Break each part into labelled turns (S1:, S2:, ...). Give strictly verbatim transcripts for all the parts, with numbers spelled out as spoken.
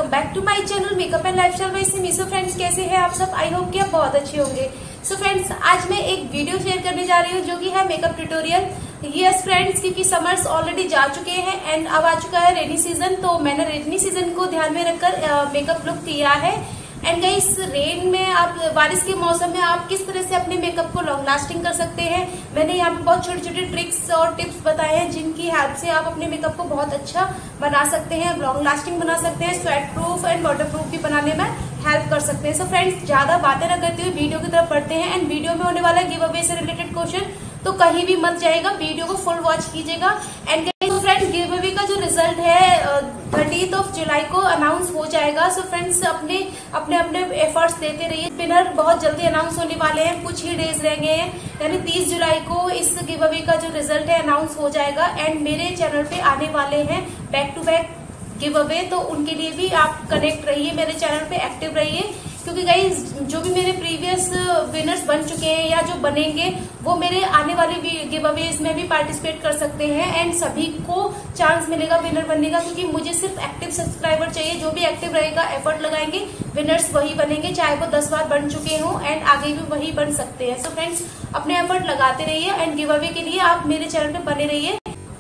S1: Welcome back to my channel makeup and lifestyle by Simi. So friends, कैसे हैं आप सब? आई होप कि आप बहुत अच्छे होंगे। सो so फ्रेंड्स, आज मैं एक वीडियो शेयर करने जा रही हूँ जो कि है मेकअप ट्यूटोरियल। यस फ्रेंड्स, क्योंकि समर्स ऑलरेडी जा चुके हैं एंड अब आ चुका है रेनी सीजन, तो मैंने रेनी सीजन को ध्यान में रखकर मेकअप लुक किया है। एंड गाइस, रेन में आप बारिश के मौसम में आप किस तरह से अपने मेकअप को लॉन्ग लास्टिंग कर सकते हैं, मैंने यहाँ पे बहुत छोटे छोटे ट्रिक्स और टिप्स बताए हैं जिनकी हेल्प से आप अपने मेकअप को बहुत अच्छा बना सकते हैं, लॉन्ग लास्टिंग बना सकते हैं, sweatproof and waterproof भी बनाने में हेल्प कर सकते हैं। सो फ्रेंड्स, ज्यादा बातें न करते हुए वीडियो की तरफ बढ़ते हैं। एंड वीडियो में होने वाला गिव अवे से रिलेटेड क्वेश्चन तो कहीं भी मत जाएगा, वीडियो को फुल वॉच कीजिएगा। एंड तो फ्रेंड्स, गिव अवे का जो रिजल्ट है थर्टीथ ऑफ जुलाई को अनाउंस हो जाएगा। सो फ्रेंड्स, अपने अपने अपने एफर्ट्स देते रहिए। विनर बहुत जल्दी अनाउंस होने वाले हैं, कुछ ही डेज रह गए हैं, यानी तीस जुलाई को इस गिव अवे का जो रिजल्ट है अनाउंस हो जाएगा। एंड मेरे चैनल पे आने वाले हैं back to back giveaway, तो उनके लिए भी आप कनेक्ट रहिए, मेरे चैनल पे एक्टिव रहिए, क्योंकि गाइज जो भी मेरे प्रीवियस विनर्स बन चुके हैं या जो बनेंगे वो मेरे आने वाले गिव अवेज में भी पार्टिसिपेट कर सकते हैं। एंड सभी को चांस मिलेगा विनर बनने का, क्योंकि मुझे सिर्फ एक्टिव सब्सक्राइबर चाहिए। जो भी एक्टिव रहेगा, एफर्ट लगाएंगे, विनर्स वही बनेंगे, चाहे वो दस बार बन चुके हों एंड आगे भी वही बन सकते हैं। सो फ्रेंड्स, अपने एफर्ट लगाते रहिए एंड गिव अवे के लिए आप मेरे चैनल पे बने रहिए।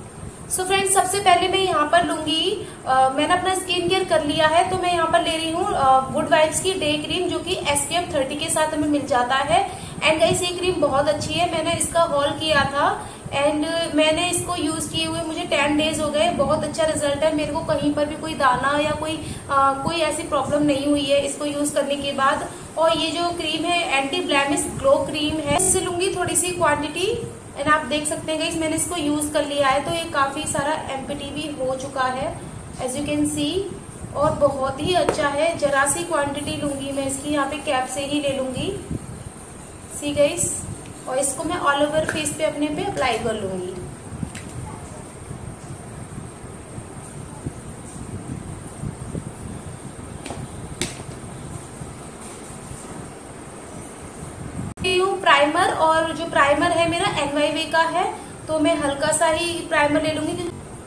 S1: सो so फ्रेंड्स, सबसे पहले मैं यहाँ पर लूंगी, आ, मैंने अपना स्किन केयर कर लिया है, तो मैं यहाँ पर ले रही हूँ गुड वाइब्स की डे क्रीम, जो कि एस पी एफ थर्टी के साथ हमें मिल जाता है। एंड गाइस, ये क्रीम बहुत अच्छी है, मैंने इसका हॉल किया था एंड मैंने इसको यूज किए हुए मुझे टेन डेज हो गए। बहुत अच्छा रिजल्ट है, मेरे को कहीं पर भी कोई दाना या कोई आ, कोई ऐसी प्रॉब्लम नहीं हुई है इसको यूज करने के बाद। और ये जो क्रीम है एंटी ब्लैमिश ग्लो क्रीम है, इससे लूंगी थोड़ी सी क्वांटिटी एंड आप देख सकते हैं गाइस, मैंने इसको यूज कर लिया है, तो ये काफी सारा एम्पिटी भी हो चुका है एज यू कैन सी, और बहुत ही अच्छा है। जरा सी क्वांटिटी लूंगी मैं इसकी, यहाँ पे कैप से ही ले लूंगी, सी गाइस, और इसको मैं ऑल ओवर फेस पे अपने पे अप्लाई कर लूंगी। प्राइमर, और जो प्राइमर है मेरा एन वाई वे का है, तो मैं हल्का सा ही प्राइमर ले लूंगी।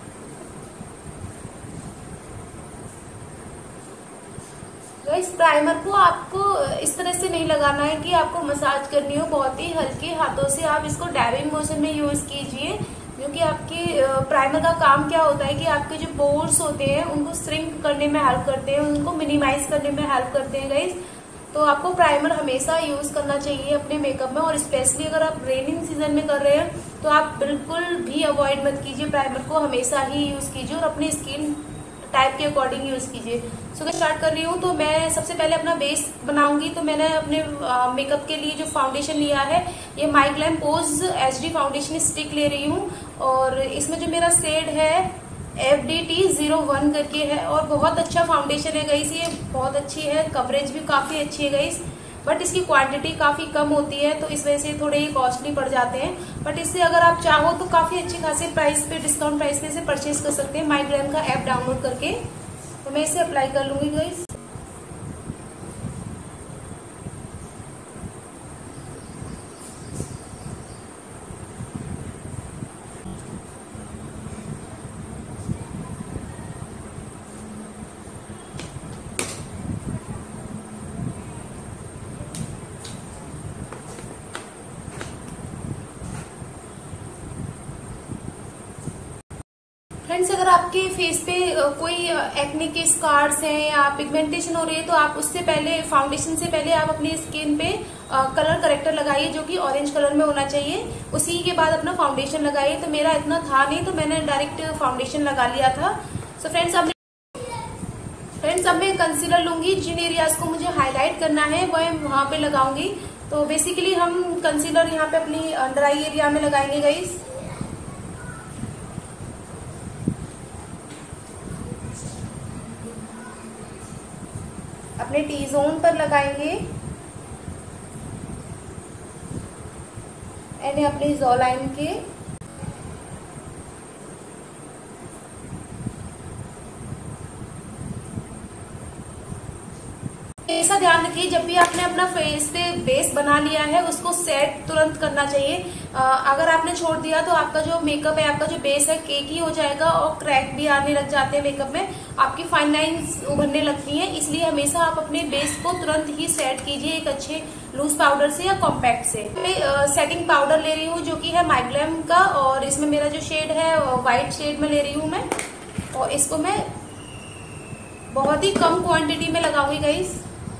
S1: तो इस प्राइमर को आपको इस तरह से नहीं लगाना है कि आपको मसाज करनी हो, बहुत ही हल्के हाथों से आप इसको डैबिंग मोशन में यूज कीजिए, क्योंकि आपके प्राइमर का काम क्या होता है कि आपके जो पोर्स होते हैं उनको श्रिंक करने में हेल्प करते हैं, उनको मिनिमाइज करने में हेल्प करते हैं गाइस। तो आपको प्राइमर हमेशा यूज करना चाहिए अपने मेकअप में, और स्पेशली अगर आप रेनिंग सीजन में कर रहे हैं तो आप बिल्कुल भी अवॉइड मत कीजिए, प्राइमर को हमेशा ही यूज कीजिए और अपनी स्किन टाइप के अकॉर्डिंग यूज कीजिए। सो मैं स्टार्ट कर रही हूँ, तो मैं सबसे पहले अपना बेस बनाऊंगी। तो मैंने अपने मेकअप के लिए जो फाउंडेशन लिया है, ये my glam pose H D foundation stick ले रही हूँ, और इसमें जो मेरा शेड है F D T zero one करके है, और बहुत अच्छा फाउंडेशन है गाइस, ये बहुत अच्छी है, कवरेज भी काफी अच्छी है गाइस, बट इसकी क्वांटिटी काफी कम होती है, तो इस वजह से थोड़े ही कॉस्टली पड़ जाते हैं। बट इससे अगर आप चाहो तो काफी अच्छी खासी प्राइस पे, डिस्काउंट प्राइस पे इसे परचेज कर सकते हैं माई ग्लैम का ऐप डाउनलोड करके। तो मैं इसे अप्लाई कर लूंगी गाइस। फ्रेंड्स, अगर आपके फेस पे कोई एक्ने के स्कार्स हैं या पिगमेंटेशन हो रही है, तो आप उससे पहले, फाउंडेशन से पहले आप अपनी स्किन पे कलर करेक्टर लगाइए, जो कि ऑरेंज कलर में होना चाहिए, उसी के बाद अपना फाउंडेशन लगाइए। तो मेरा इतना था नहीं, तो मैंने डायरेक्ट फाउंडेशन लगा लिया था। सो फ्रेंड्स, अब फ्रेंड्स अब मैं कंसीलर लूंगी, जिन एरियाज को मुझे हाईलाइट करना है वह वहां पे लगाऊंगी। तो बेसिकली हम कंसीलर यहाँ पे अपनी अंडर आई एरिया में लगाएंगे गाइस। अपने टी जोन पर लगाएंगे एंड अपनी जॉ लाइन के हमेशा ध्यान रखिए जब भी आपने अपना फेस पे बेस बना लिया है उसको सेट तुरंत करना चाहिए। आ, अगर आपने छोड़ दिया तो आपका जो मेकअप है, आपका जो बेस है केकी हो जाएगा और क्रैक भी आने लग जाते हैं मेकअप में, आपकी फाइन लाइंस उभरने लगती हैं। इसलिए हमेशा आप अपने बेस को तुरंत ही सेट कीजिए एक अच्छे लूज पाउडर से या कॉम्पैक्ट से। मैं सेटिंग पाउडर ले रही हूँ जो कि है माइग्लैम का, और इसमें मेरा जो शेड है व्हाइट शेड में ले रही हूँ मैं, और इसको मैं बहुत ही कम क्वांटिटी में लगाऊंगी गाइस।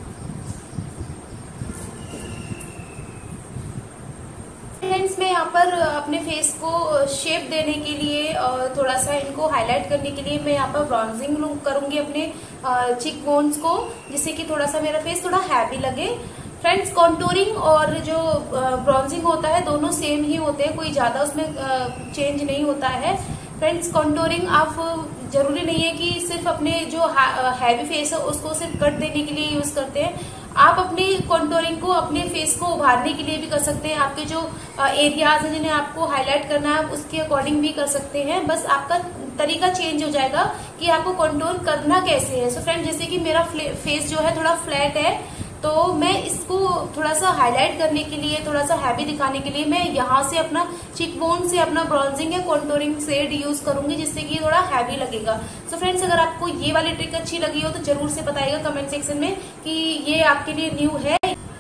S1: फ्रेंड्स मैं यहाँ पर अपने फेस को शेप देने के लिए और थोड़ा सा इनको हाईलाइट करने के लिए मैं यहाँ पर ब्राउजिंग करूंगी अपने चिक बोन्स को, जिससे कि थोड़ा सा मेरा फेस थोड़ा हैवी लगे। फ्रेंड्स कॉन्टूरिंग और जो ब्राउजिंग होता है दोनों सेम ही होते हैं, कोई ज्यादा उसमें चेंज नहीं होता है। फ्रेंड्स कॉन्टूरिंग आप जरूरी नहीं है कि सिर्फ अपने जो हैवी फेस है उसको सिर्फ कट देने के लिए यूज करते हैं, आप अपनी कॉन्टूरिंग को अपने फेस को उभारने के लिए भी कर सकते हैं। आपके जो एरियाज हैं जिन्हें आपको हाईलाइट करना है उसके अकॉर्डिंग भी कर सकते हैं, बस आपका तरीका चेंज हो जाएगा कि आपको कॉन्टूर करना कैसे है। सो फ्रेंड जैसे कि मेरा फेस जो है थोड़ा फ्लैट है, तो मैं इसको थोड़ा सा हाईलाइट करने के लिए, थोड़ा सा हैवी दिखाने के लिए मैं यहाँ से अपना चिक बोन से अपना ब्राउजिंग या कॉन्टूरिंग शेड यूज करूंगी, जिससे कि थोड़ा हैवी लगेगा। सो so फ्रेंड्स अगर आपको ये वाली ट्रिक अच्छी लगी हो तो जरूर से बताइएगा कमेंट सेक्शन में कि ये आपके लिए न्यू है।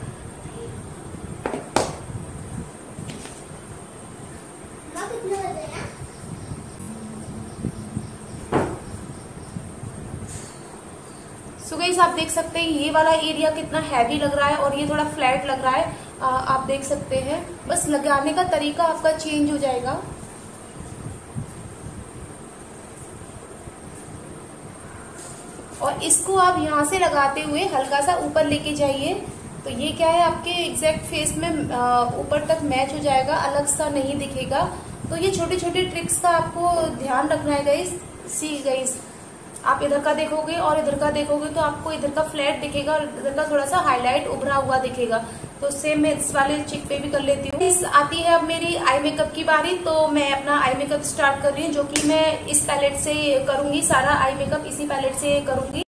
S1: सो गाइस आप देख सकते हैं ये वाला एरिया कितना हैवी लग रहा है और ये थोड़ा फ्लैट लग रहा है, आ, आप देख सकते हैं। बस लगाने का तरीका आपका चेंज हो जाएगा। और इसको आप यहाँ से लगाते हुए हल्का सा ऊपर लेके जाइए, तो ये क्या है आपके एग्जैक्ट फेस में ऊपर तक मैच हो जाएगा, अलग सा नहीं दिखेगा। तो ये छोटे छोटे ट्रिक्स का आपको ध्यान रखना है गाइस। सी गाइस आप इधर का देखोगे और इधर का देखोगे तो आपको इधर का फ्लैट दिखेगा और इधर का थोड़ा सा हाईलाइट उभरा हुआ दिखेगा। तो सेम मैं इस वाले चिक पे भी कर लेती हूँ। इस आती है अब मेरी आई मेकअप की बारी, तो मैं अपना आई मेकअप स्टार्ट कर रही हूँ, जो कि मैं इस पैलेट से करूंगी। सारा आई मेकअप इसी पैलेट से करूंगी।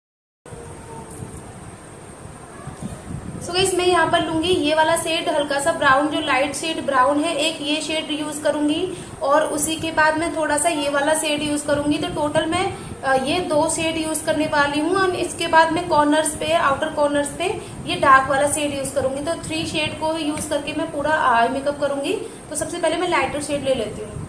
S1: सो गाइस मैं यहाँ पर लूंगी ये वाला शेड हल्का सा ब्राउन, जो लाइट शेड ब्राउन है, एक ये शेड यूज करूंगी और उसी के बाद मैं थोड़ा सा ये वाला शेड यूज करूंगी। तो टोटल मैं ये दो शेड यूज करने वाली हूँ और इसके बाद मैं कॉर्नर्स पे, आउटर कॉर्नर्स पे ये डार्क वाला शेड यूज करूंगी। तो थ्री शेड को यूज करके मैं पूरा आई मेकअप करूंगी। तो सबसे पहले मैं लाइटर शेड ले लेती हूँ।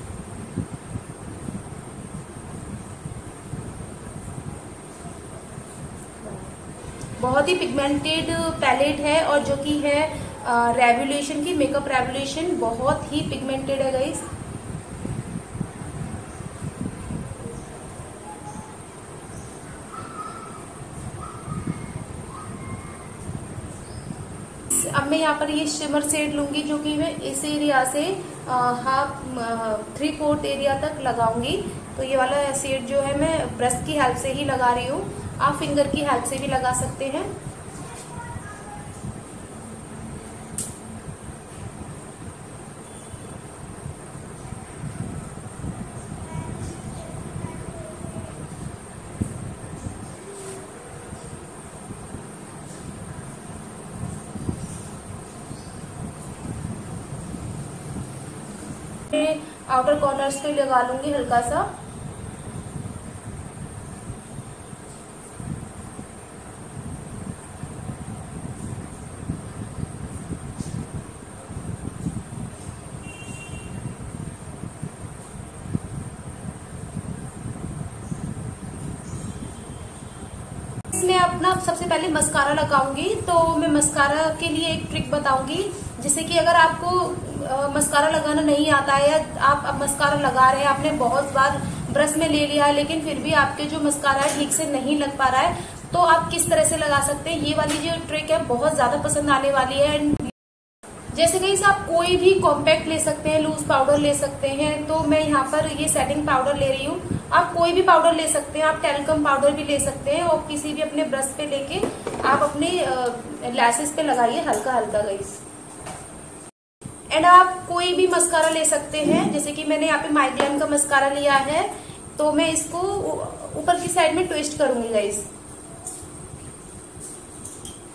S1: बहुत ही पिगमेंटेड पैलेट है और जो कि है रेवोल्यूशन की, मेकअप रेवोल्यूशन, बहुत ही पिगमेंटेड है गाइस। अब मैं यहाँ पर ये शिमर शेड लूंगी, जो कि मैं इस एरिया से हाफ थ्री फोर्थ एरिया तक लगाऊंगी। तो ये वाला शेड जो है मैं ब्रश की हेल्प से ही लगा रही हूँ, आप फिंगर की हेल्प से भी लगा सकते हैं। आउटर कॉर्नर्स पे लगा लूंगी हल्का सा। इसमें अपना सबसे पहले मस्कारा लगाऊंगी। तो मैं मस्कारा के लिए एक ट्रिक बताऊंगी, जिससे कि अगर आपको मस्कारा लगाना नहीं आता है या आप अब मस्कारा लगा रहे हैं, आपने बहुत बार ब्रश में ले लिया है लेकिन फिर भी आपके जो मस्कारा है ठीक से नहीं लग पा रहा है, तो आप किस तरह से लगा सकते हैं। ये वाली जो ट्रिक है बहुत ज्यादा पसंद आने वाली है। एंड जैसे कि आप कोई भी कॉम्पैक्ट ले सकते हैं, लूज पाउडर ले सकते हैं। तो मैं यहाँ पर ये सेटिंग पाउडर ले रही हूँ, आप कोई भी पाउडर ले सकते हैं, आप टेल्कम पाउडर भी ले सकते हैं और किसी भी अपने ब्रश पे लेके आप अपने लैसेस पे लगाइए हल्का हल्का गाइस। एंड आप कोई भी मस्कारा ले सकते हैं, जैसे कि मैंने यहाँ पे माइग्लैम का मस्कारा लिया है, तो मैं इसको ऊपर की साइड में ट्विस्ट करूंगी गाइस।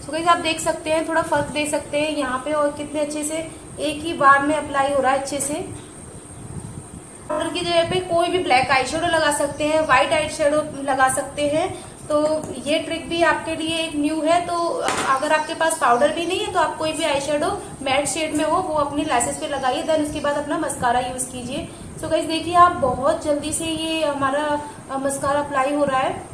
S1: सो गाइस आप देख सकते हैं, थोड़ा फर्क दे सकते हैं यहाँ पे, और कितने अच्छे से एक ही बार में अप्लाई हो रहा है अच्छे से। पाउडर की जगह पे कोई भी ब्लैक आई शेडो लगा सकते हैं, व्हाइट आई शेडो लगा सकते हैं। तो ये ट्रिक भी आपके लिए एक न्यू है। तो अगर आपके पास पाउडर भी नहीं है तो आप कोई भी आई शेडो मैट शेड में हो वो अपनी लैसेस पे लगाइए, देन उसके बाद अपना मस्कारा यूज कीजिए। सो गाइस देखिए आप बहुत जल्दी से ये हमारा मस्कारा अप्लाई हो रहा है।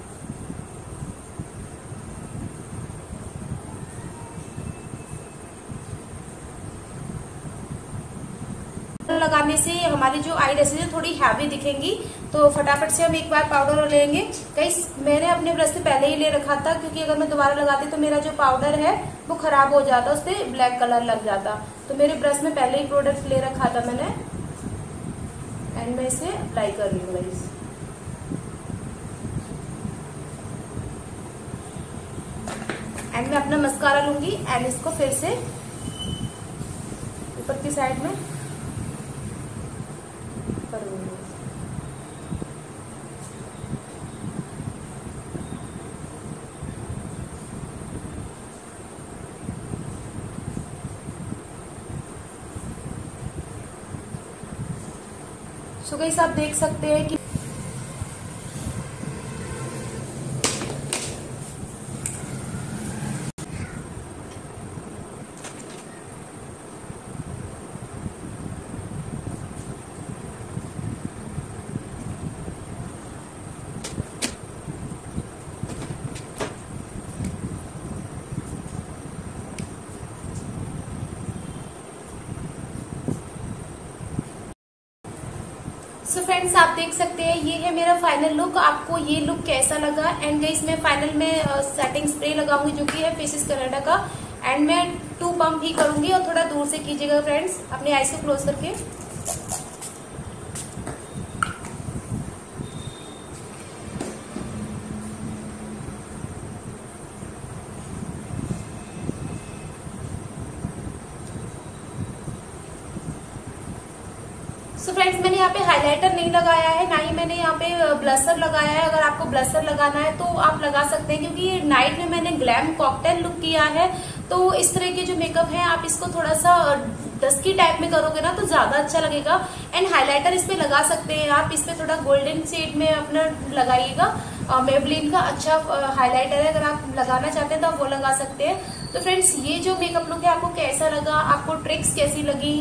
S1: लगाने से हमारी जो आई लैसेस है थोड़ी हैवी दिखेंगी। तो फटाफट से हम एक बार पाउडर लेंगे। गाइस मैंने अपने ब्रश से पहले ही ले रखा था, क्योंकि अगर मैं दोबारा लगाती तो मेरा जो पाउडर है वो खराब हो जाता, उस पर ब्लैक कलर लग जाता। तो मेरे ब्रश में पहले ही प्रोडक्ट ले रखा था मैंने, एंड मैं इसे अप्लाई कर रही हूँ गाइस। एंड मैं अपना मस्कारा लूंगी एंड इसको फिर से ऊपर की साइड में करूंगी। सो गाइस आप देख सकते हैं कि सो so फ्रेंड्स आप देख सकते हैं ये है मेरा फाइनल लुक। आपको ये लुक कैसा लगा? एंड गाइस मैं फाइनल में सेटिंग स्प्रे लगाऊंगी जो कि है फेसिस कनाडा का, एंड मैं टू पंप ही करूंगी और थोड़ा दूर से कीजिएगा फ्रेंड्स, अपने आईज को क्लोज करके। सो so फ्रेंड्स मैंने यहाँ पे हाइलाइटर नहीं लगाया है, ना ही मैंने यहाँ पे ब्लशर लगाया है। अगर आपको ब्लशर लगाना है तो आप लगा सकते हैं, क्योंकि नाइट में मैंने ग्लैम कॉकटेल लुक किया है। तो इस तरह के जो मेकअप है आप इसको थोड़ा सा डस्की टाइप में करोगे ना तो ज्यादा अच्छा लगेगा। एंड हाइलाइटर इस पे लगा सकते हैं आप, इस पे थोड़ा गोल्डन शेड में अपना लगाइएगा। मेबलिन का अच्छा हाइलाइटर है, अगर आप लगाना चाहते हैं तो आप वो लगा सकते हैं। तो फ्रेंड्स ये जो मेकअप लुक है आपको कैसा लगा, आपको ट्रिक्स कैसी लगी?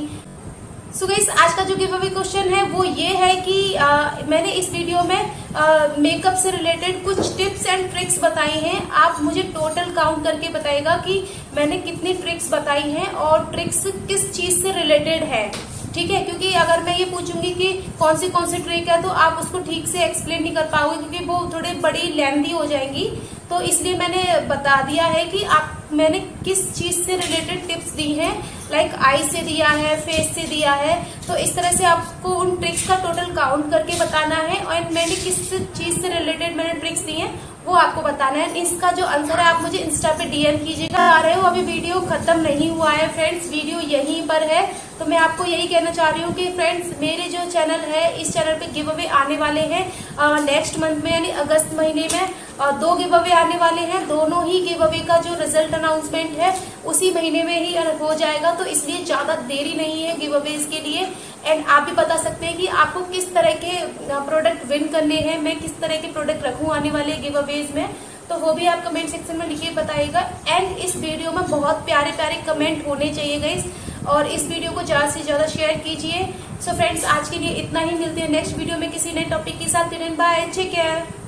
S1: सो गाइस आज का जो गिव अवे क्वेश्चन है वो ये है कि आ, मैंने इस वीडियो में मेकअप से रिलेटेड कुछ टिप्स एंड ट्रिक्स बताई हैं। आप मुझे टोटल काउंट करके बताइएगा कि मैंने कितनी ट्रिक्स बताई हैं और ट्रिक्स किस चीज से रिलेटेड है, ठीक है? क्योंकि अगर मैं ये पूछूंगी कि कौन सी कौन सी ट्रिक है तो आप उसको ठीक से एक्सप्लेन नहीं कर पाओगे, क्योंकि वो थोड़ी बड़ी लेंथी हो जाएंगी। तो इसलिए मैंने बता दिया है कि आप मैंने किस चीज से रिलेटेड टिप्स दी हैं, लाइक आई से दिया है, फेस से दिया है। तो इस तरह से आपको उन ट्रिक्स का टोटल काउंट करके बताना है, और मैंने किस चीज से रिलेटेड मैंने ट्रिक्स दी हैं वो आपको बताना है। इसका जो आंसर है आप मुझे इंस्टा पे डीएम कीजिएगा। आ रहे हो, अभी वीडियो खत्म नहीं हुआ है फ्रेंड्स, वीडियो यहीं पर है। तो मैं आपको यही कहना चाह रही हूँ कि फ्रेंड्स मेरे जो चैनल है इस चैनल पे गिव अवे आने वाले हैं नेक्स्ट मंथ में, यानी अगस्त महीने में आ, दो गिव अवे आने वाले हैं। दोनों ही गिव अवे का जो रिजल्ट अनाउंसमेंट है उसी महीने में ही हो जाएगा। तो इसलिए ज्यादा देरी नहीं है गिव अवेज के लिए। एंड आप भी बता सकते हैं कि आपको किस तरह के प्रोडक्ट विन करने हैं, मैं किस तरह के प्रोडक्ट रखूं आने वाले गिव अवेज में, तो वो भी आप कमेंट सेक्शन में लिखिए बताइएगा। एंड इस वीडियो में बहुत प्यारे प्यारे कमेंट होने चाहिए गाइस, और इस वीडियो को ज्यादा से ज्यादा शेयर कीजिए। सो फ्रेंड्स आज के लिए इतना ही, मिलते हैं नेक्स्ट वीडियो में किसी नए टॉपिक के साथ। Bye, take care.